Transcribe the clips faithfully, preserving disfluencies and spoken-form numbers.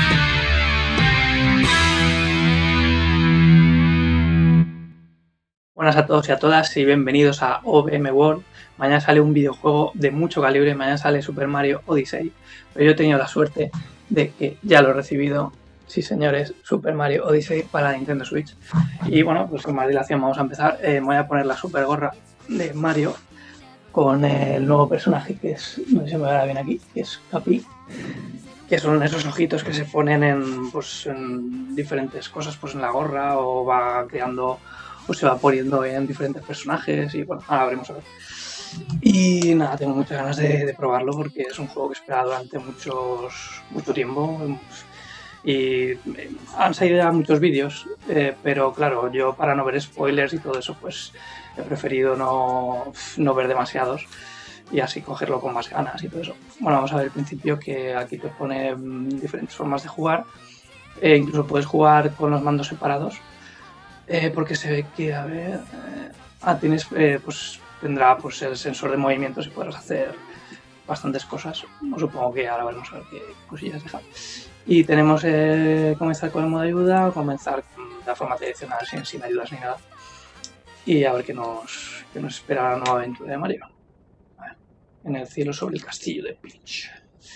Buenas a todos y a todas y bienvenidos a O B M World. Mañana sale un videojuego de mucho calibre, mañana sale Super Mario Odyssey, pero yo he tenido la suerte de que ya lo he recibido, sí señores, Super Mario Odyssey para Nintendo Switch. Y bueno, pues sin más dilación vamos a empezar. Eh, me voy a poner la super gorra de Mario con el nuevo personaje que es, no sé si me verá bien aquí, que es Capi, que son esos ojitos que se ponen en, pues, en diferentes cosas, pues en la gorra, o va creando, o se va poniendo en diferentes personajes, y bueno, ahora veremos a ver. Y nada, tengo muchas ganas de, de probarlo porque es un juego que he esperado durante muchos, mucho tiempo. Y han salido ya muchos vídeos, eh, pero claro, yo para no ver spoilers y todo eso, pues he preferido no, no ver demasiados y así cogerlo con más ganas y todo eso. Bueno, vamos a ver al principio que aquí te pone diferentes formas de jugar. Eh, incluso puedes jugar con los mandos separados, eh, porque se ve que, a ver... Eh, ah, tienes, eh, pues tendrá pues el sensor de movimientos y podrás hacer bastantes cosas. No supongo que ahora veremos a ver qué cosillas deja. Y tenemos eh, comenzar con el modo ayuda o comenzar de la forma tradicional sin, sin ayudas ni nada. Y a ver qué nos, qué nos espera la nueva aventura de Mario. A ver, en el cielo sobre el castillo de Peach.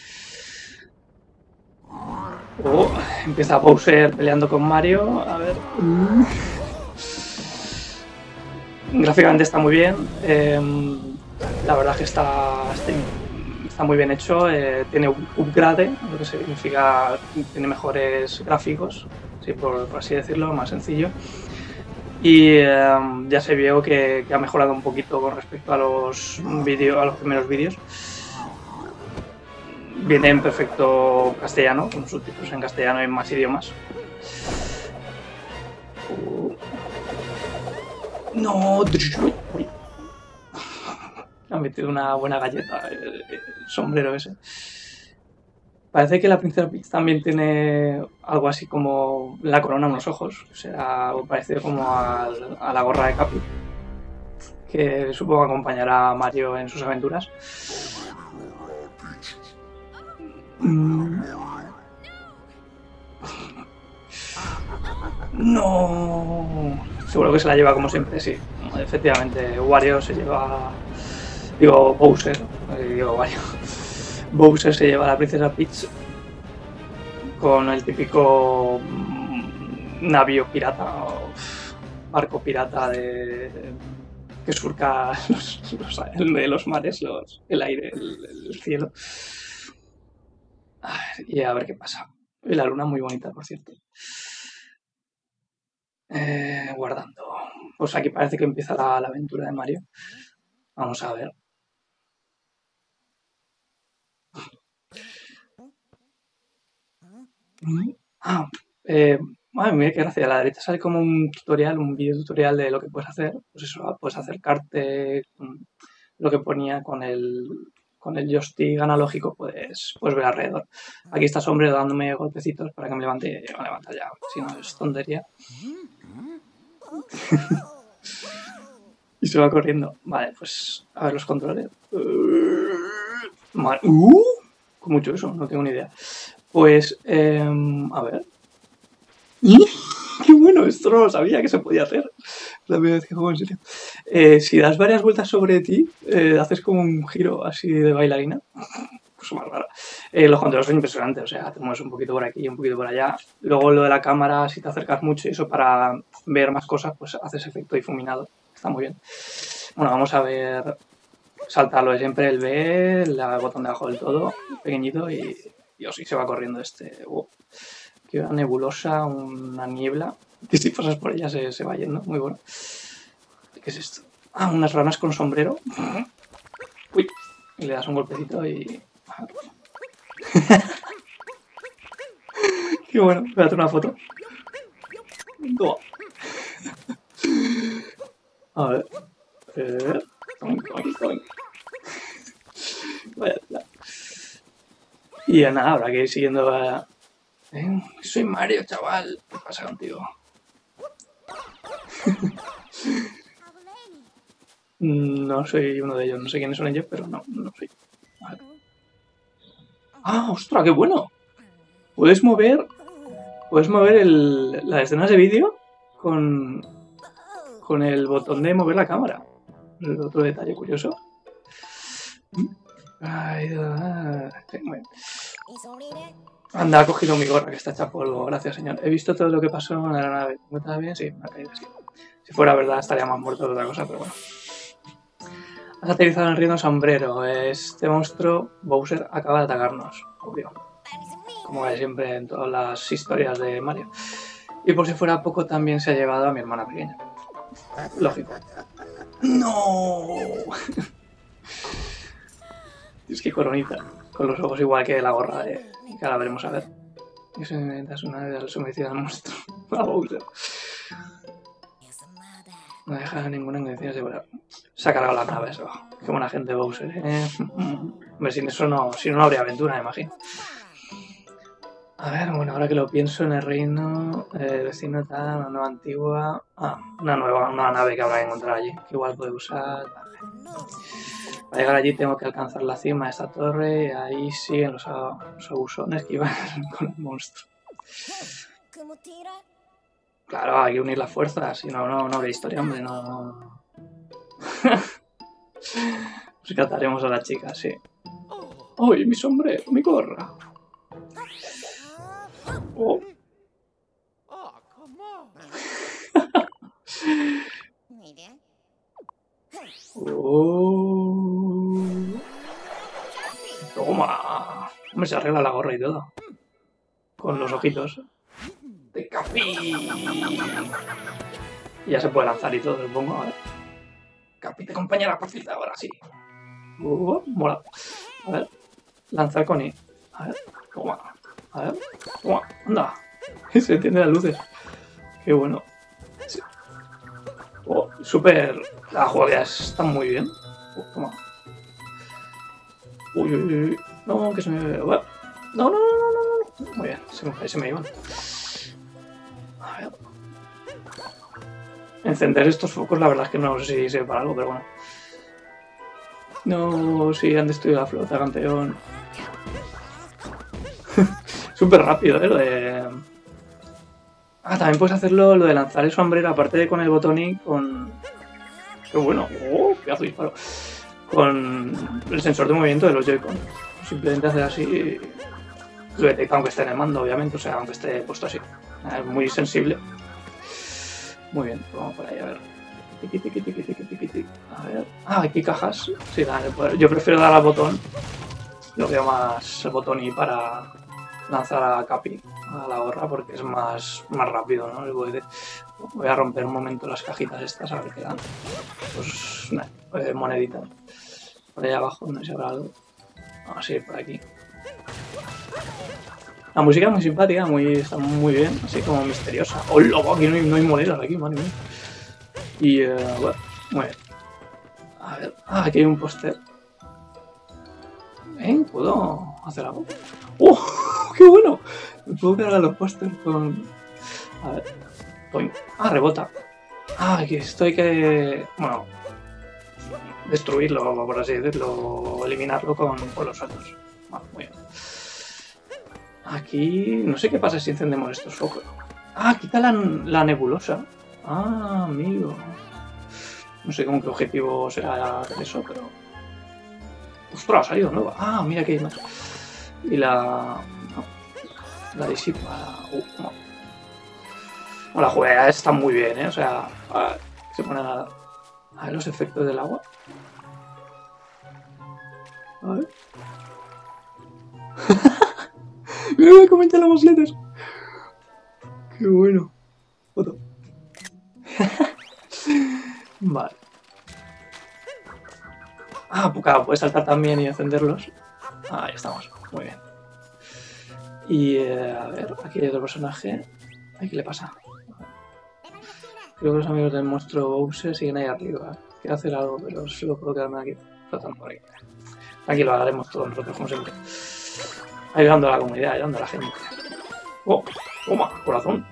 Oh, empieza Bowser peleando con Mario. A ver. Gráficamente está muy bien. Eh, la verdad es que está, está, está muy bien hecho. Eh, tiene un upgrade, lo que significa tiene mejores gráficos, sí, por, por así decirlo, más sencillo. Y eh, ya se vio que, que ha mejorado un poquito con respecto a los vídeos, a los primeros vídeos. Viene en perfecto castellano, con subtítulos en castellano y en más idiomas. Uh. No, ha metido una buena galleta el, el sombrero ese. Parece que la princesa Peach también tiene algo así como la corona en los ojos, o sea, parecido como a, a la gorra de Capi, que supongo acompañará a Mario en sus aventuras. Mm. No, seguro que se la lleva como siempre, sí. Efectivamente, Wario se lleva, digo Bowser, digo Wario. Bowser se lleva a la princesa Peach con el típico navío pirata o barco pirata de que surca los, los, el de los mares, los, el aire, el, el cielo. A ver, y a ver qué pasa. Y la luna muy bonita, por cierto. Eh, guardando. Pues aquí parece que empieza la, la aventura de Mario. Vamos a ver. Ah, eh, madre mía, qué gracia. A la derecha sale como un tutorial, un video tutorial de lo que puedes hacer. Pues eso, puedes acercarte, lo que ponía con el, con el joystick analógico, pues, pues ver alrededor. Aquí está Sombrero dándome golpecitos para que me levante, me levanta ya, si no es tontería. Y se va corriendo. Vale, pues a ver los controles. Vale. Uh, con mucho eso, no tengo ni idea. Pues, eh, a ver. ¡Qué bueno! Esto no lo sabía que se podía hacer. La primera vez que juego en serio. Eh, si das varias vueltas sobre ti, eh, haces como un giro así de bailarina. Pues más raro. Eh, los controles son impresionantes, o sea, te mueves un poquito por aquí y un poquito por allá. Luego lo de la cámara, si te acercas mucho y eso para ver más cosas, pues haces efecto difuminado. Está muy bien. Bueno, vamos a ver. Saltarlo de siempre, el B, el botón de abajo del todo, pequeñito, y Dios, y se va corriendo este. Oh, que una nebulosa, una niebla, que si pasas por ella se, se va yendo, muy bueno. ¿Qué es esto? Ah, unas ranas con sombrero. Uy, y le das un golpecito y... Qué bueno, voy a hacer una foto. Oh. A ver. Eh... Vaya tela. Y nada, habrá que ir siguiendo a... Eh, soy Mario, chaval. ¿Qué pasa contigo? No soy uno de ellos, no sé quiénes son ellos, pero no, no soy. Vale. ¡Ah, ostras, qué bueno! Puedes mover... Puedes mover el, las escenas de vídeo con... Con el botón de mover la cámara. El otro detalle curioso. Ay, ah, sí, muy bien. Anda, ha cogido mi gorra que está hecha polvo. Gracias, señor. He visto todo lo que pasó en la aeronave. ¿Me está bien? Sí, me ha caído así. Si fuera verdad estaría más muerto de otra cosa, pero bueno. Has aterrizado en el reino sombrero. Este monstruo, Bowser, acaba de atacarnos. Obvio. Como es siempre en todas las historias de Mario. Y por si fuera poco, también se ha llevado a mi hermana pequeña. Lógico. ¡No! Es que coronita. Con los ojos igual que la gorra de... que ahora veremos a ver. Eso inventas una vez al sometido al monstruo. A Bowser. No deja ninguna intención de volar. Se ha cargado la nave eso. Qué buena gente Bowser, ¿eh? Hombre, sin eso no... Si no, no habría aventura, me imagino. A ver, bueno, ahora que lo pienso, en el reino eh, vecino está una nueva antigua... Ah, una nueva una nave que habrá que encontrar allí. Que igual puede usar... Para llegar allí tengo que alcanzar la cima de esta torre y ahí siguen los, los abusones que iban con el monstruo. Claro, hay que unir las fuerzas, si no, no, no, qué historia, hombre, no... no. Rescataremos a la chica, sí. ¡Ay, mi sombrero, mi gorra! Oh. Oh. Toma. Hombre, se arregla la gorra y todo. Con los ojitos. De Capi. Y ya se puede lanzar y todo, supongo. A ver. Capi te acompaña la partida, ahora sí. Uh, mola. A ver. Lanzar con I. A ver. Toma. A ver. Toma. Anda. Se encienden las luces. Qué bueno. Sí. Oh, súper... La jugabilidad está muy bien. Oh, toma. Uy, uy, uy. No, que se me... No, no, no, no, no. Muy bien, se me, se me iban. A ver. Encender estos focos, la verdad es que no sé si sirve para algo, pero bueno. No, sí, han destruido la flota, campeón. Súper rápido, ¿eh? Lo de... Ah, también puedes hacerlo, lo de lanzar el sombrero, aparte de con el botón y con... Qué bueno. ¡Oh, pedazo de disparo! Con el sensor de movimiento de los Joy-Con. Simplemente hacer así... Lo detecta aunque esté en el mando, obviamente, o sea, aunque esté puesto así. Es muy sensible. Muy bien, pues vamos por ahí, a ver. Tiki, tiki, tiki, tiki, tiki, tiki. A ver... Ah, aquí cajas. Sí, dale, pues yo prefiero dar al botón. Lo veo más el botón y para lanzar a Capi, a la gorra, porque es más, más rápido, ¿no? Voy, voy a romper un momento las cajitas estas, a ver qué dan. Pues, nada, pues, monedita. Por ahí abajo, no sé si habrá algo. Ah, sí, por aquí. La música es muy simpática, muy, está muy bien, así como misteriosa. ¡Oh, loco! Aquí no hay, no hay monedas, aquí, madre mía. Y, uh, bueno, muy bien. A ver, ah, aquí hay un póster. ¿Eh? ¿Puedo hacer algo? ¡Oh! ¡Qué bueno! Me puedo cargar los pósters con... A ver. Toin. Ah, rebota. Ah, aquí esto hay que... Bueno... Destruirlo, por así decirlo. Eliminarlo con, con los saltos. Vale, muy bien. Aquí... No sé qué pasa si encendemos estos focos. Ah, quita la, la nebulosa. Ah, amigo. No sé con qué objetivo será eso, pero... ¡Ostras! Ha salido nueva. Ah, mira que hay más. Y la... No. La disipa... Uh, no. Bueno, la jugabilidad está muy bien, ¿eh? O sea... A ver, se pone a... a ver los efectos del agua. A ver... Mira, me comentan las mosletas. Qué bueno. Foto. Vale. Ah, pues claro, puedes saltar también y encenderlos. Ah, ya estamos. Muy bien. Y eh, a ver, aquí hay otro personaje. Ay, ¿qué le pasa? Creo que los amigos del monstruo Bowser siguen ahí arriba. Quiero hacer algo, pero solo puedo quedarme aquí flotando por ahí. Aquí lo haremos todo nosotros, como siempre. Ayudando a la comunidad, ayudando a la gente. ¡Oh! ¡Toma! ¡Corazón!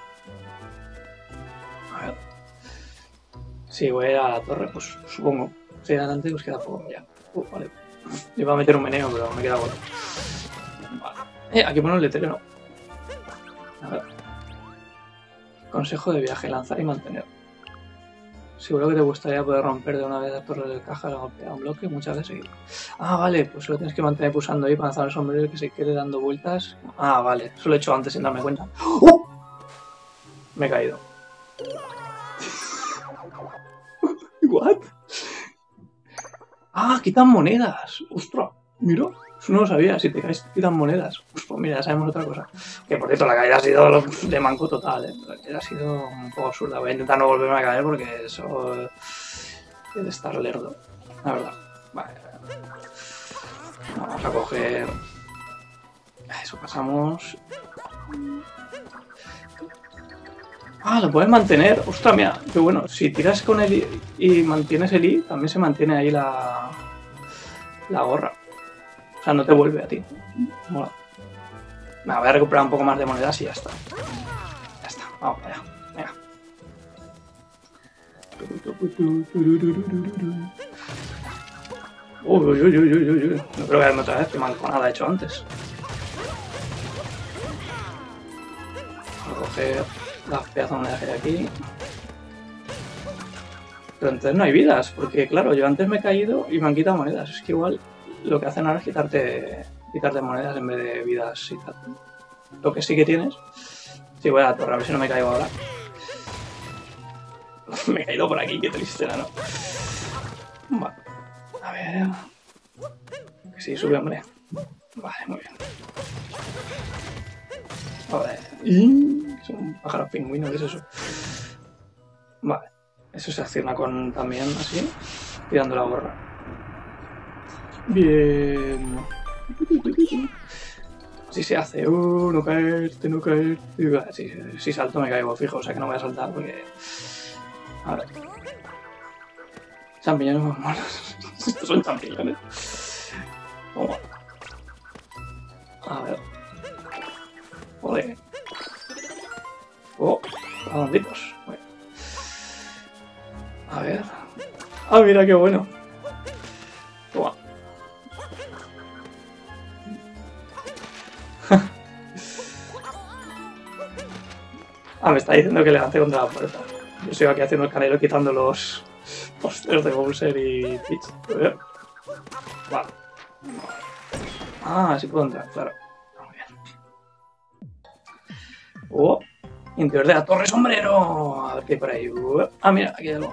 A ver. Si voy a ir a la torre, pues supongo. Si adelante, pues queda poco ya. Uh, vale. Yo iba a meter un meneo, pero me queda bueno. Vale. Eh, aquí pone un letrero, ¿no? A ver. Consejo de viaje, lanzar y mantener. Seguro que te gustaría poder romper de una vez la torre de caja al golpear un bloque muchas veces seguidas. Ah, vale, pues lo tienes que mantener pulsando ahí para lanzar el sombrero que se quede dando vueltas. Ah, vale, eso lo he hecho antes sin darme cuenta. ¡Oh! Me he caído. ¿What? Ah, quitan monedas. Ostras, mira, eso no lo sabía. Si te caes, quitan monedas. Pues mira, ya sabemos otra cosa. Que por cierto, la caída ha sido de manco total, ¿eh? La caída ha sido un poco absurda. Voy a intentar no volverme a caer porque eso es de estar lerdo, la verdad. Vale. Vamos a coger. Eso pasamos. Ah, lo puedes mantener. Ostras, mira, qué bueno. Si tiras con el I y mantienes el I, también se mantiene ahí la, la gorra. O sea, no te vuelve a ti. Mola. Me voy a recuperar un poco más de monedas y ya está. Ya está, vamos para allá. Venga. Uy, uy, uy, uy, uy, uy. No creo que haberme otra vez, que malconada he hecho antes. Voy a coger las pedazos de monedas que hay aquí. Pero entonces no hay vidas, porque claro, yo antes me he caído y me han quitado monedas. Es que igual lo que hacen ahora es quitarte, quitarte monedas en vez de vidas y tal. Lo que sí que tienes... Sí, voy a la torre, a ver si no me caigo ahora. Me he caído por aquí, qué tristeza, ¿no? Vale. A ver... Que sí, sube, hombre. Vale, muy bien. Vale. Y... Es un pájaro pingüino, ¿qué es eso? Vale. Eso se acciona con también así, tirando la gorra. Bien. Así se hace. Uh, no caerte, no caerte. Si, si salto me caigo fijo, o sea que no voy a saltar porque... A ver. Champiñones muy monos. Estos son champiñones. Toma. A ver. Ole. Oh, redonditos. Bueno. A ver. Ah, mira qué bueno. Toma. Ah, me está diciendo que le lance contra la puerta. Yo estoy aquí haciendo el canelo quitando los pósters de Bowser y Peach. Vale. Ah, sí puedo entrar, claro. Muy bien. Oh, interior de la torre sombrero. A ver qué hay por ahí. Ah, mira, aquí hay algo.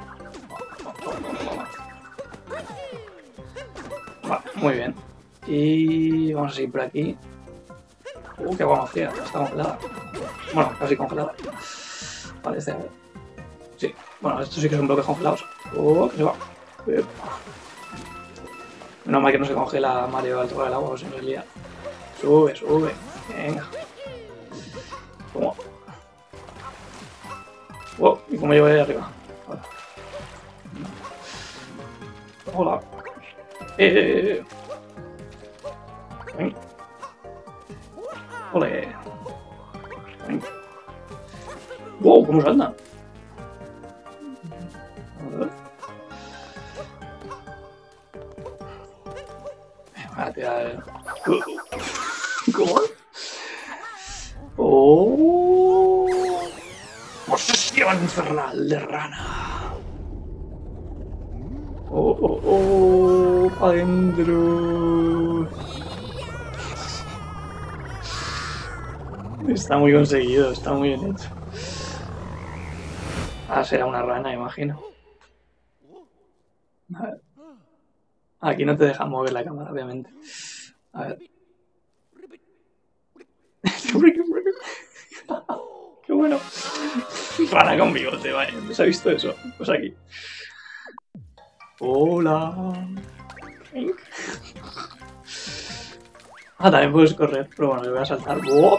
Vale, muy bien. Y vamos a seguir por aquí. Uh, qué agua más fría. Está congelada. Bueno, casi congelada. Parece, a ver. Sí. Bueno, esto sí que son bloques congelados. Oh, que se va. Menos mal que no se congela Mario al tocar el agua, o se nos lía. Sube, sube. Venga. ¿Cómo? Wow, ¿y cómo llevo ahí arriba? Hola. Hola. Eh. Ven. Ole. Ven. Wow, ¿cómo salta? A ver. Voy a tirar. ¿Cómo? Oh. Posesión infernal de rana. Oh, oh, oh. Adentro. Está muy conseguido, está muy bien hecho. Ah, será una rana, imagino. A ver. Aquí no te dejan mover la cámara, obviamente. A ver. ¡Qué bueno! Rana con bigote, vaya. ¿No se ha visto eso? Pues aquí. ¡Hola! Ah, también puedes correr, pero bueno, le voy a saltar. ¡Oh!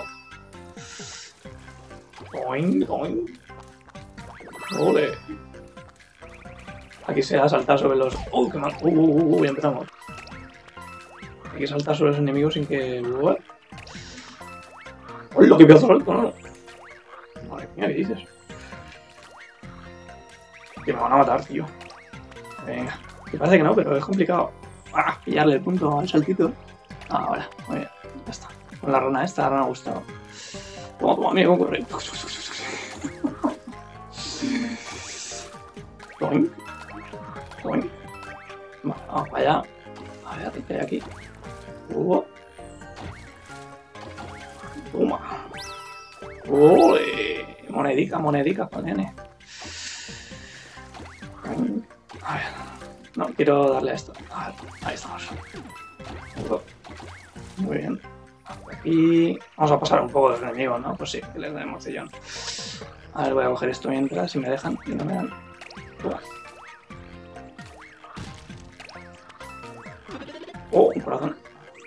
¡Oing, oing! ¡Ole! Aquí se va a saltar sobre los... ¡Oh, qué mal! ¡Uh, uh, uh! uh ya empezamos. Hay que saltar sobre los enemigos sin que... ¡Oh, lo que pedazo salto, no! Madre mía, ¿qué dices? Que me van a matar, tío. Venga. Que parece que no, pero es complicado. ¡Ah! Pillarle el punto al saltito. Ah, ahora. Muy bien. Ya está. Con la rana esta, la rana ha gustado. Toma, toma, amigo, corre. Toink. Toink. Vale, vamos para allá. A ver, ¿qué hay aquí? Uh. Toma. Uy, monedica, monedica, pues, nene. A ver, no, quiero darle a esto. A ver, ahí estamos. Muy bien. Aquí vamos a pasar un poco de los enemigos, ¿no? Pues sí, que les demos sillón. A ver, voy a coger esto mientras, si me dejan, y no me dan. Uah. Oh, un corazón.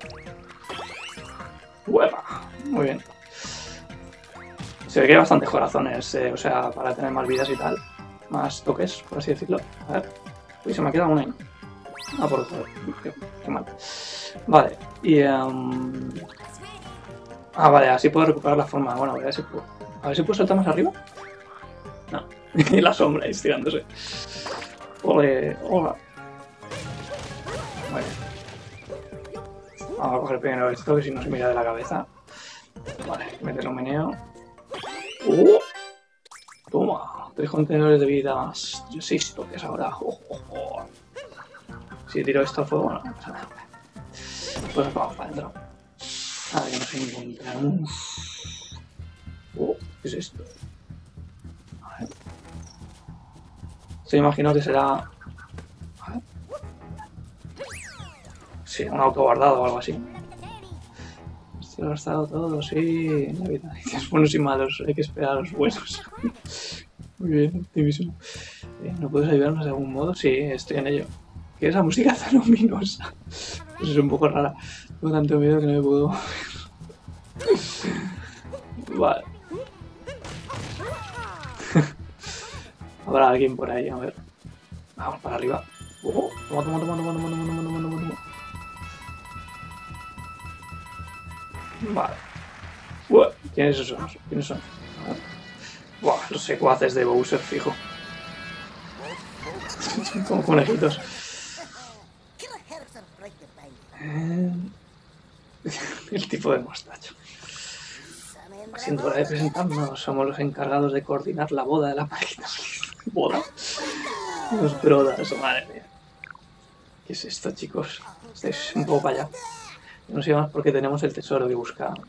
¡Hueva! Muy bien. Se ve que hay bastantes corazones, eh, o sea, para tener más vidas y tal. Más toques, por así decirlo. A ver. Uy, se me ha quedado una ahí. Ah, por joder. Qué, qué mal. Vale, y... Um... Ah, vale, así puedo recuperar la forma. Bueno, a ver si puedo... A ver si puedo saltar más arriba. No. Y la sombra estirándose. Ole, hola. Vale. Vamos a coger primero esto, que si no se mira de la cabeza. Vale, meter un meneo. ¡Uh! Toma, tres contenedores de vida más. Yo seis toques ahora. Oh, oh, oh. Si tiro esto al fuego, bueno, no pasa nada. Pues vamos para adentro. A ver, que nos encontramos. Oh, ¿qué es esto? A ver. Se imagino que será. A ver. Sí, un auto guardado o algo así. Esto lo ha estado todo, sí. La vida. Hay buenos y malos, hay que esperar a los buenos. Muy bien, optimismo. Eh, ¿No puedes ayudarnos de algún modo? Sí, estoy en ello. ¿Qué es esa música tan luminosa? Pues es un poco rara. Tengo tanto miedo que no me puedo... Vale. Habrá alguien por ahí, a ver. Vamos para arriba. Oh, toma, toma, toma, toma, toma, toma, toma, toma, toma, toma. Vale. Uah, ¿quiénes son? ¿Quiénes son? Buah, los secuaces de Bowser, fijo. Como conejitos. Eh... El tipo de mostacho. Siendo hora de presentarnos, somos los encargados de coordinar la boda de la pareja. ¿Boda? Los brodas, madre mía. ¿Qué es esto, chicos? Estáis un poco para allá. No sé más porque tenemos el tesoro que buscábamos.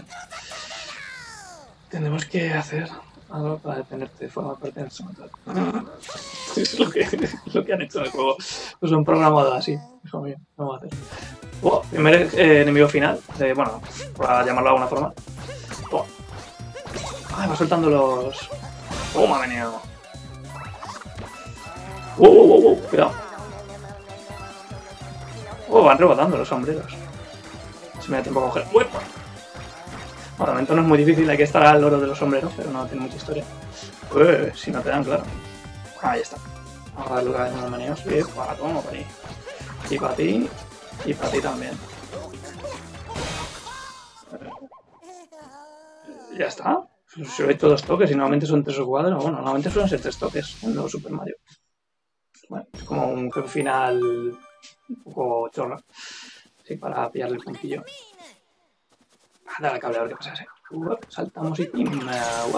Tenemos que hacer algo para detenerte de forma pertenece. Es lo que, es lo que han hecho en el juego. Pues lo han programado así. Hijo mío, vamos a hacer. Oh, primer eh, enemigo final. Eh, bueno, para llamarlo de alguna forma. Oh. Ay, va soltando los... Oh, me ha venido. Wow, wow, wow, wow, cuidado. Oh, van rebotando los sombreros. Se me da tiempo a coger. ¡Uepa! Bueno, de momento no es muy difícil, hay que estar al loro de los sombreros, pero no tiene mucha historia. Uy, si no te dan, claro. Ahí está. Vamos a darle lugar a unos meneos. Y para todo, para ti. Y para ti. Y para ti también. Ya está. Solo he hecho dos toques y normalmente son tres o cuatro. Bueno, normalmente suelen ser tres toques en el nuevo Super Mario. Bueno, es como un jefe final un poco chorro. Sí, para pillarle el puntillo. Ah, dale al cable a ver qué pasa ese. Uh, saltamos y pim. Uh,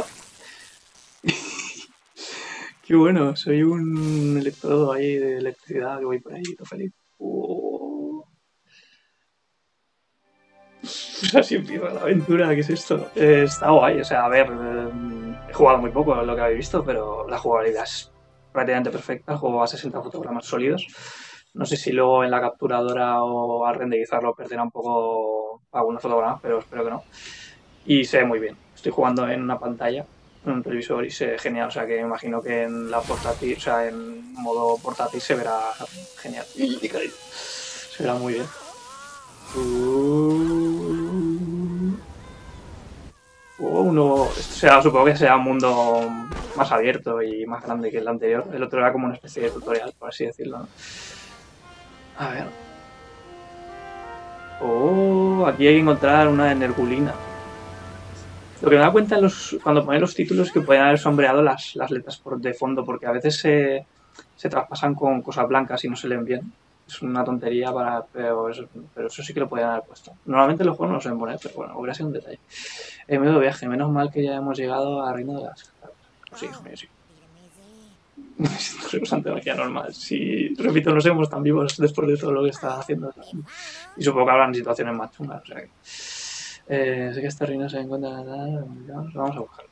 Qué bueno, soy un electrodo ahí de electricidad que voy por ahí todo feliz. Uh. Pues así empieza la aventura, ¿qué es esto? Eh, está guay, o sea, a ver, eh, he jugado muy poco lo que habéis visto, pero la jugabilidad es prácticamente perfecta, el juego a sesenta fotogramas sólidos. No sé si luego en la capturadora o al renderizarlo perderá un poco algunos fotogramas, pero espero que no. Y se ve muy bien. Estoy jugando en una pantalla, en un televisor y se ve genial. O sea que me imagino que en la portátil, o sea, en modo portátil se verá genial. Se verá muy bien. Uh... Oh, uno, esto será, supongo que será un mundo más abierto y más grande que el anterior. El otro era como una especie de tutorial, por así decirlo, ¿no? A ver. Oh, aquí hay que encontrar una energulina. Lo que me da cuenta en los, cuando ponen los títulos es que pueden haber sombreado las, las letras por, de fondo, porque a veces se, se traspasan con cosas blancas y no se leen bien. Es una tontería para... Pero eso, pero eso sí que lo podían haber puesto. Normalmente los juegos no lo suelen poner, pero bueno, hubiera sido un detalle. En medio de viaje, menos mal que ya hemos llegado a Reino de las Cataratas. Pues sí, hijo mío, sí. Soy bastante magia normal. Si, repito, no somos tan vivos después de todo lo que está haciendo. Y supongo que habrán situaciones más chungas. O sea que... Eh, sé que este reino se encuentra... Vamos a buscarlo.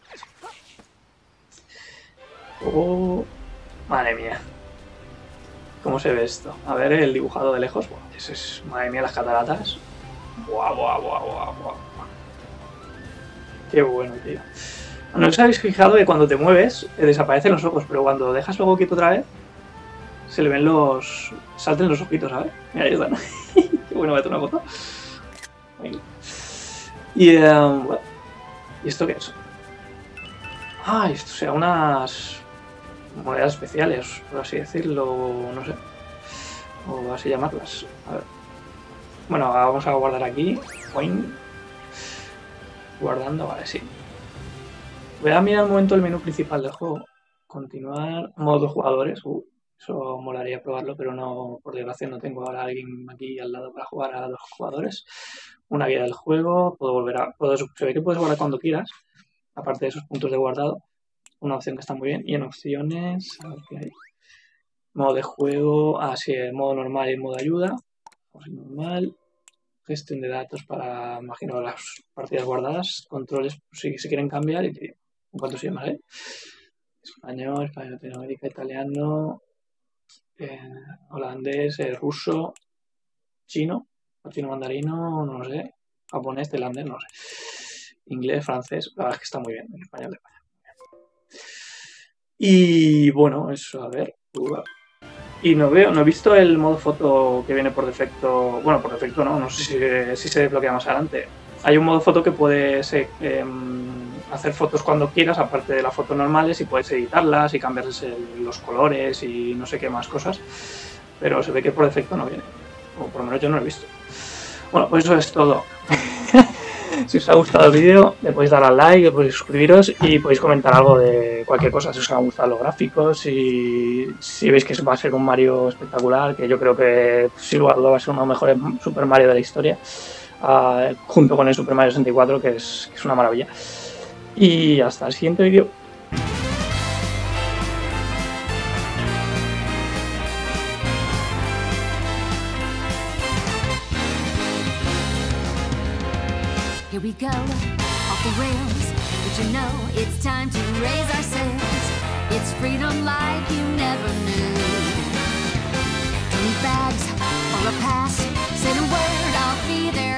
Oh, madre mía. ¿Cómo se ve esto? A ver el dibujado de lejos. Buah, eso es, madre mía, las cataratas. Buah, buah, buah, buah, buah. Qué bueno, tío. ¿No os habéis fijado que cuando te mueves eh, desaparecen los ojos, pero cuando dejas luego quieto otra vez se le ven los... salten los ojitos, ¿sabes? Mira, ahí están. Qué bueno, voy a hacer una foto. Venga. Y, um, bueno. ¿Y esto qué es? Ah, esto sea unas monedas especiales, por así decirlo, no sé. O así llamarlas. A ver. Bueno, vamos a guardar aquí. Coin. Guardando, vale, sí. Voy a mirar un momento el menú principal del juego. Continuar. Modo jugadores. Uh, eso molaría probarlo, pero no, por desgracia no tengo ahora a alguien aquí al lado para jugar a dos jugadores. Una guía del juego. Puedo volver a... Puedo, se ve que puedes guardar cuando quieras. Aparte de esos puntos de guardado. Una opción que está muy bien. Y en opciones... A ver qué hay. Modo de juego. Ah, sí, el modo normal y el modo ayuda. Normal. Gestión de datos para, imagino, las partidas guardadas. Controles, si se quieren cambiar. Y en cuanto se llama, ¿eh? Español, español, Latinoamérica, italiano, eh, holandés, eh, ruso, chino, chino mandarino, no lo sé, japonés, tailandés, no sé. Inglés, francés, la verdad es que está muy bien, el español de España. Y bueno, eso, a ver. Uh, y no veo, no he visto el modo foto que viene por defecto. Bueno, por defecto no, no sé si, si se desbloquea más adelante. Hay un modo foto que puedes eh, eh, hacer fotos cuando quieras, aparte de las fotos normales, y puedes editarlas y cambiarles el, los colores y no sé qué más cosas. Pero se ve que por defecto no viene. O por lo menos yo no lo he visto. Bueno, pues eso es todo. Si os ha gustado el vídeo, le podéis dar al like, podéis suscribiros y podéis comentar algo de cualquier cosa, si os han gustado los gráficos y si veis que va a ser un Mario espectacular, que yo creo que sin lugar a dudas va a ser uno de los mejores Super Mario de la historia, uh, junto con el Super Mario sesenta y cuatro, que es, que es una maravilla. Y hasta el siguiente vídeo. Here we go, off the rails, but you know it's time to raise our sails. It's freedom like you never knew. Drink bags or a pass, say the word, I'll be there.